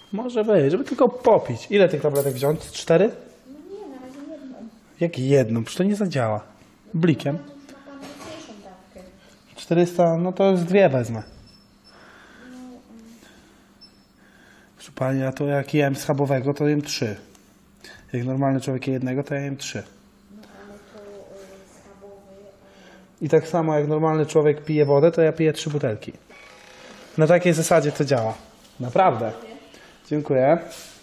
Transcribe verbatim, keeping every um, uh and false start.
Może być, żeby tylko popić. Ile tych tabletek wziąć? Cztery? No nie, na razie jedną. Jak jedną? Przecież to nie zadziała. Blikiem. Ma pan mocniejszą dawkę. czterysta, no to z dwie wezmę. Proszę pani, a to jak jem schabowego, to jem trzy. Jak normalny człowiek je jednego, to ja jem trzy. No ale to y, schabowy... I tak samo jak normalny człowiek pije wodę, to ja piję trzy butelki. Na takiej zasadzie to działa. Naprawdę. Dziękuję.